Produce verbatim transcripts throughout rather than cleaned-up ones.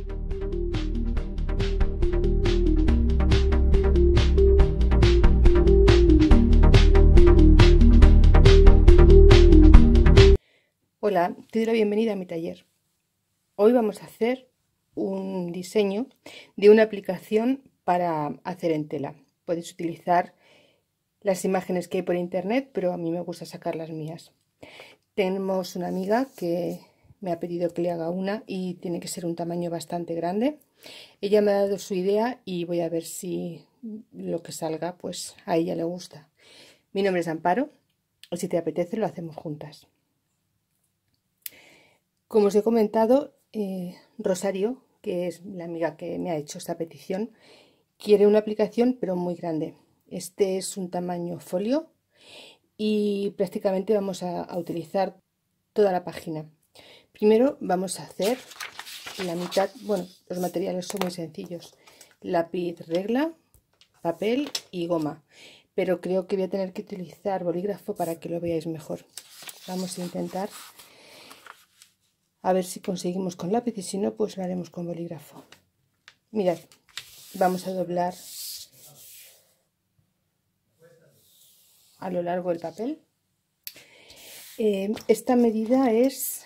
Hola, te doy la bienvenida a mi taller. Hoy vamos a hacer un diseño de una aplicación para hacer en tela. Podéis utilizar las imágenes que hay por internet, pero a mí me gusta sacar las mías. Tenemos una amiga que me ha pedido que le haga una y tiene que ser un tamaño bastante grande. Ella me ha dado su idea y voy a ver si lo que salga pues a ella le gusta. Mi nombre es Amparo y si te apetece lo hacemos juntas. Como os he comentado, eh, Rosario, que es la amiga que me ha hecho esta petición, quiere una aplicación pero muy grande. Este es un tamaño folio y prácticamente vamos a, a utilizar toda la página. Primero vamos a hacer la mitad. Bueno, los materiales son muy sencillos: lápiz regla, papel y goma, pero creo que voy a tener que utilizar bolígrafo para que lo veáis mejor. Vamos a intentar a ver si conseguimos con lápiz y si no, pues lo haremos con bolígrafo. Mirad, vamos a doblar a lo largo del papel. Eh, esta medida es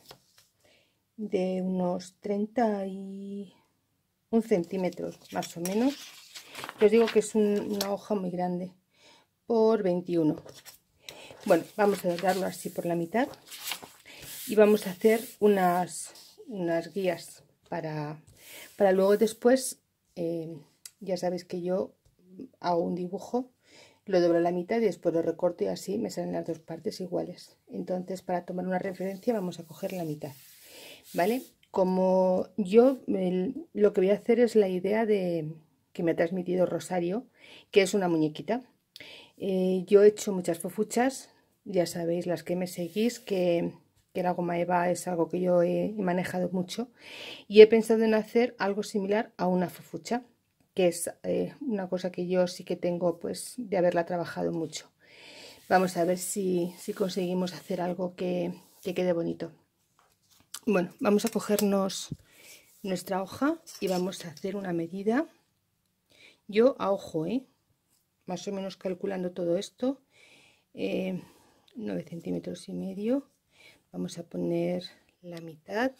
de unos treinta y un centímetros más o menos. Os digo que es un, una hoja muy grande por veintiuno. Bueno, vamos a doblarlo así por la mitad y vamos a hacer unas, unas guías para, para luego después, eh, ya sabéis que yo hago un dibujo, lo doblo a la mitad y después lo recorto y así me salen las dos partes iguales. Entonces, para tomar una referencia vamos a coger la mitad, ¿vale? Como yo el, lo que voy a hacer es la idea de que me ha transmitido Rosario, que es una muñequita. Eh, yo he hecho muchas fofuchas, ya sabéis, las que me seguís, que, que la goma eva es algo que yo he, he manejado mucho, y he pensado en hacer algo similar a una fofucha, que es eh, una cosa que yo sí que tengo pues de haberla trabajado mucho. Vamos a ver si, si conseguimos hacer algo que, que quede bonito. Bueno, vamos a cogernos nuestra hoja y vamos a hacer una medida. Yo a ojo, ¿eh? Más o menos calculando todo esto, eh, nueve centímetros y medio. Vamos a poner la mitad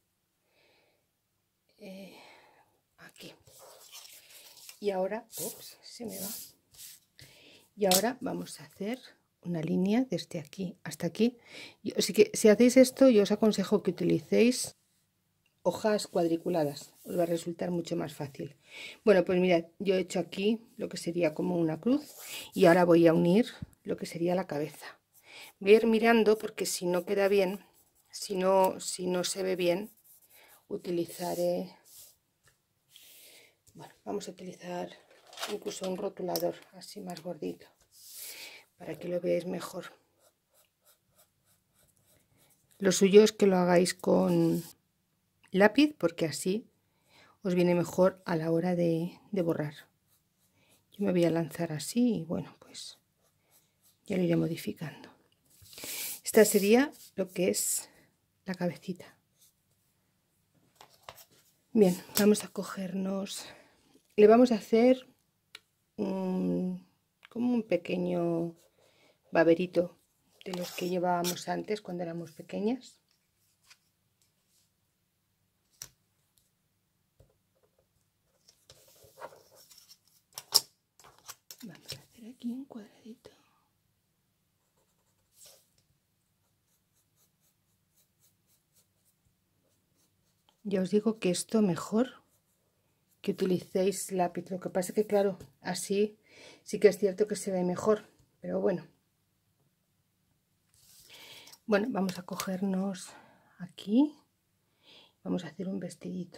eh, aquí. Y ahora, ups, se me va. Y ahora vamos a hacer una línea desde aquí hasta aquí. Así que si hacéis esto, yo os aconsejo que utilicéis hojas cuadriculadas, os va a resultar mucho más fácil. Bueno, pues mirad, yo he hecho aquí lo que sería como una cruz y ahora voy a unir lo que sería la cabeza. Voy a ir mirando porque si no queda bien, si no, si no se ve bien, utilizaré, bueno, vamos a utilizar incluso un rotulador así más gordito para que lo veáis mejor. Lo suyo es que lo hagáis con lápiz porque así os viene mejor a la hora de, de borrar. Yo me voy a lanzar así y bueno, pues ya lo iré modificando. Esta sería lo que es la cabecita. Bien, vamos a cogernos, le vamos a hacer un, como un pequeño baberito de los que llevábamos antes cuando éramos pequeñas. Vamos a hacer aquí un cuadradito. Ya os digo que esto mejor que utilicéis lápiz. Lo que pasa es que claro, así sí que es cierto que se ve mejor, pero bueno. Bueno, vamos a cogernos aquí. Vamos a hacer un vestidito.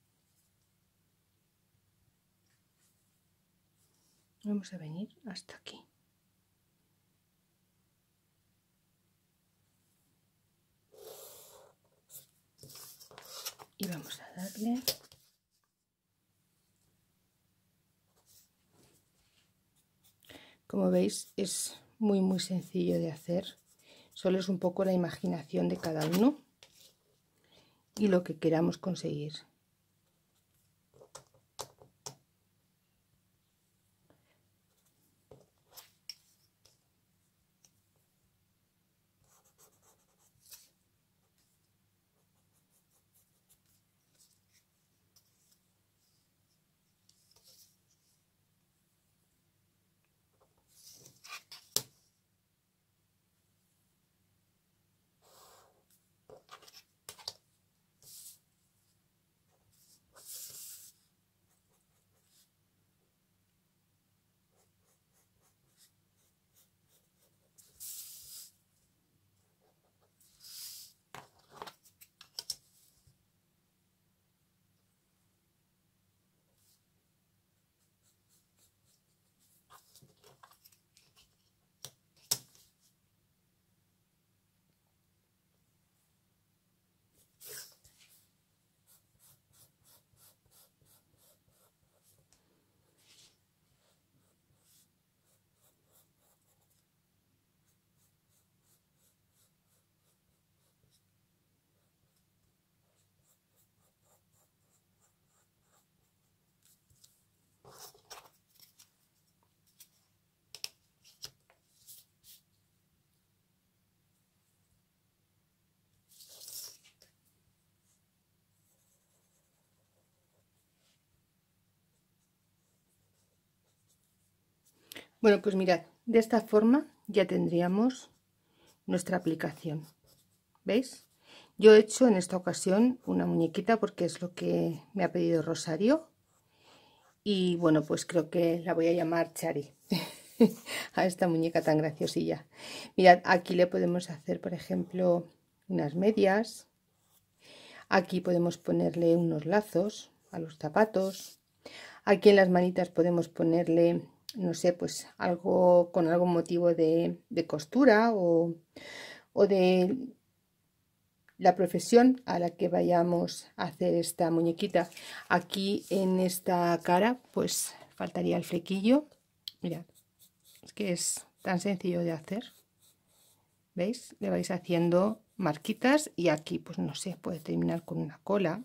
Vamos a venir hasta aquí. Y vamos a darle como veis es muy muy sencillo de hacer, solo es un poco la imaginación de cada uno y lo que queramos conseguir. Bueno, pues mirad, de esta forma ya tendríamos nuestra aplicación. ¿Veis? Yo he hecho en esta ocasión una muñequita porque es lo que me ha pedido Rosario. Y bueno, pues creo que la voy a llamar Chari. A esta muñeca tan graciosilla. Mirad, aquí le podemos hacer, por ejemplo, unas medias. Aquí podemos ponerle unos lazos a los zapatos. Aquí en las manitas podemos ponerle, no sé, pues algo con algún motivo de, de costura o, o de la profesión a la que vayamos a hacer esta muñequita. Aquí en esta cara pues faltaría el flequillo. Mirad, es que es tan sencillo de hacer. ¿Veis? Le vais haciendo marquitas y aquí pues no sé, puede terminar con una cola.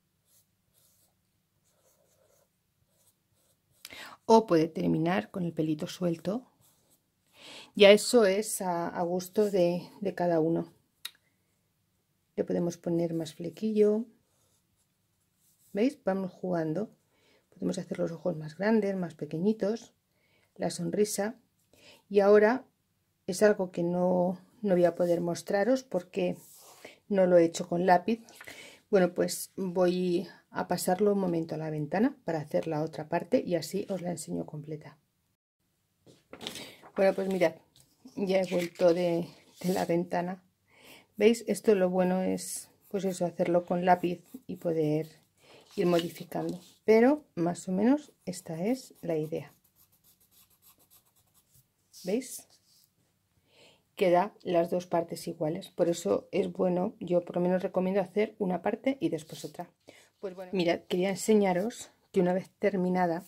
O puede terminar con el pelito suelto. Ya eso es a, a gusto de, de cada uno. Le podemos poner más flequillo. ¿Veis? Vamos jugando. Podemos hacer los ojos más grandes, más pequeñitos. La sonrisa. Y ahora es algo que no, no voy a poder mostraros porque no lo he hecho con lápiz. Bueno, pues voy a pasarlo un momento a la ventana para hacer la otra parte y así os la enseño completa. Bueno, pues mirad, ya he vuelto de, de la ventana. ¿Veis? Esto lo bueno es, pues eso, hacerlo con lápiz y poder ir modificando. Pero más o menos esta es la idea. ¿Veis? Queda las dos partes iguales. Por eso es bueno, yo por lo menos recomiendo hacer una parte y después otra. Pues bueno, mirad, quería enseñaros que una vez terminada,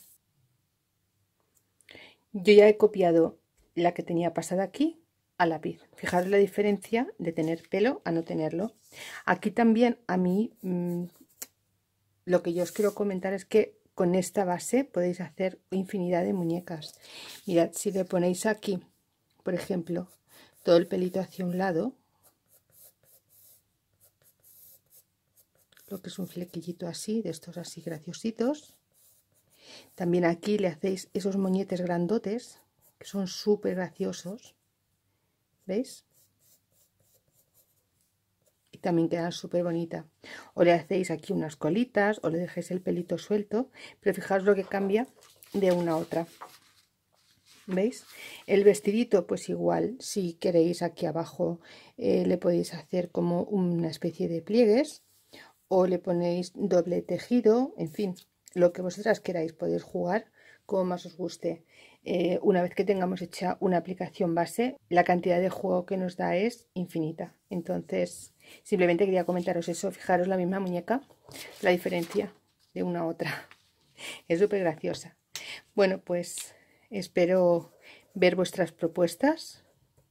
yo ya he copiado la que tenía pasada aquí a lápiz. Fijaros la diferencia de tener pelo a no tenerlo. Aquí también a mí mmm, lo que yo os quiero comentar es que con esta base podéis hacer infinidad de muñecas. Mirad, si le ponéis aquí, por ejemplo, todo el pelito hacia un lado, lo que es un flequillito así, de estos así graciositos. También aquí le hacéis esos moñetes grandotes, que son súper graciosos. ¿Veis? Y también quedan súper bonita. O le hacéis aquí unas colitas, o le dejáis el pelito suelto, pero fijaos lo que cambia de una a otra. ¿Veis? El vestidito, pues igual, si queréis aquí abajo eh, le podéis hacer como una especie de pliegues, o le ponéis doble tejido, en fin, lo que vosotras queráis, podéis jugar como más os guste. Eh, una vez que tengamos hecha una aplicación base, la cantidad de juego que nos da es infinita. Entonces, simplemente quería comentaros eso. Fijaros la misma muñeca, la diferencia de una a otra. Es súper graciosa. Bueno, pues espero ver vuestras propuestas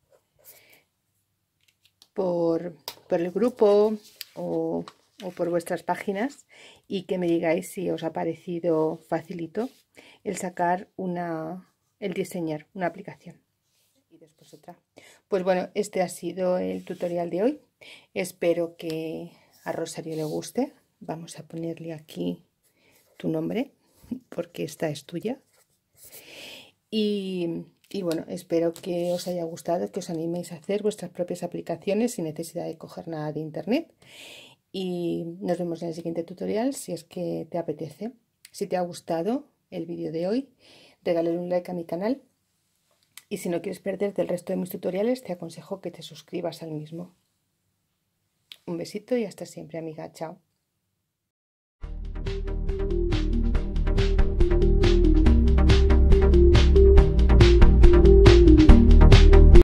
por, por el grupo o, o por vuestras páginas y que me digáis si os ha parecido facilito el sacar una, el diseñar una aplicación y después otra. Pues bueno, este ha sido el tutorial de hoy. Espero que a Rosario le guste. Vamos a ponerle aquí tu nombre porque esta es tuya. Y, y bueno, espero que os haya gustado, que os animéis a hacer vuestras propias aplicaciones sin necesidad de coger nada de internet. Y nos vemos en el siguiente tutorial si es que te apetece. Si te ha gustado el vídeo de hoy, regálale un like a mi canal. Y si no quieres perderte el resto de mis tutoriales, te aconsejo que te suscribas al mismo. Un besito y hasta siempre, amiga. Chao.